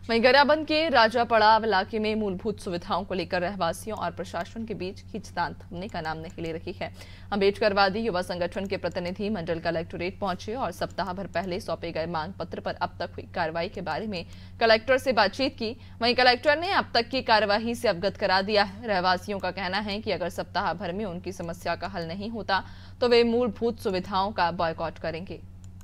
वहीं गरियाबंद के राजापड़ा इलाके में मूलभूत सुविधाओं को लेकर रहवासियों और प्रशासन के बीच खींचतान थमने का नाम नहीं ले रही है। अम्बेडकरवादी युवा संगठन के प्रतिनिधि मंडल कलेक्टोरेट पहुंचे और सप्ताह भर पहले सौंपे गए मांग पत्र पर अब तक हुई कार्रवाई के बारे में कलेक्टर से बातचीत की। वहीं कलेक्टर ने अब तक की कार्यवाही से अवगत करा दिया है। रहवासियों का कहना है कि अगर सप्ताह भर में उनकी समस्या का हल नहीं होता तो वे मूलभूत सुविधाओं का बॉयकॉट करेंगे।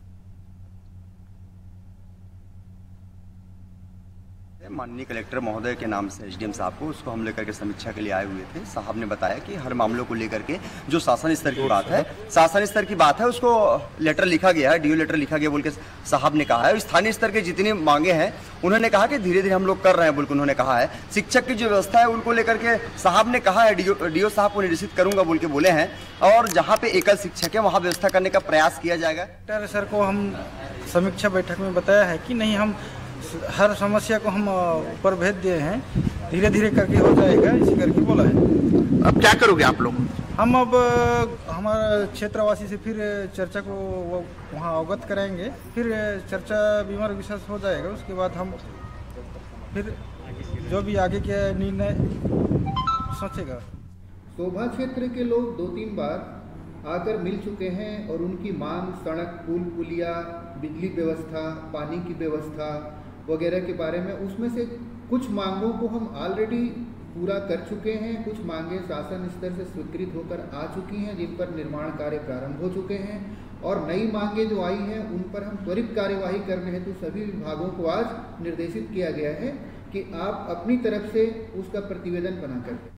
माननीय कलेक्टर महोदय के नाम से एसडीएम साहब को उसको हम लेकर के समीक्षा के लिए आए हुए थे। साहब ने बताया कि हर मामलों को लेकर के जो शासन स्तर की बात है उसको लेटर लिखा गया है, डीओ लेटर लिखा गया बोल के साहब ने कहा है। स्थानीय स्तर के जितनी मांगे हैं उन्होंने कहा कि धीरे धीरे हम लोग कर रहे हैं बोल के उन्होंने कहा है। शिक्षक की जो व्यवस्था है उनको लेकर के साहब ने कहा है डीओ साहब को निर्देशित करूंगा बोल के बोले हैं और जहाँ पे एकल शिक्षक है वहाँ व्यवस्था करने का प्रयास किया जाएगा। कलेक्टर सर को हम समीक्षा बैठक में बताया है कि नहीं, हम हर समस्या को हम ऊपर भेज दिए हैं, धीरे धीरे करके हो जाएगा, इसी करके बोला है। अब क्या करोगे आप लोग? हम अब हमारा क्षेत्रवासी से फिर चर्चा को वहाँ अवगत कराएंगे, फिर चर्चा विमर्श विशेष हो जाएगा। उसके बाद हम फिर जो भी आगे के निर्णय सोचेगा। शोभा क्षेत्र के लोग 2-3 बार आकर मिल चुके हैं और उनकी मांग सड़क, पुल, पुलिया, बिजली व्यवस्था, पानी की व्यवस्था वगैरह के बारे में, उसमें से कुछ मांगों को हम ऑलरेडी पूरा कर चुके हैं। कुछ मांगे शासन स्तर से स्वीकृत होकर आ चुकी हैं जिन पर निर्माण कार्य प्रारंभ हो चुके हैं और नई मांगे जो आई हैं उन पर हम त्वरित कार्यवाही करने हेतु सभी विभागों को आज निर्देशित किया गया है कि आप अपनी तरफ से उसका प्रतिवेदन बनाकर